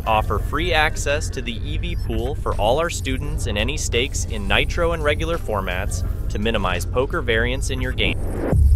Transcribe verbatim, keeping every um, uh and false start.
offer free access to the E V pool for all our students in any stakes in Nitro and regular formats to minimize poker variance in your game.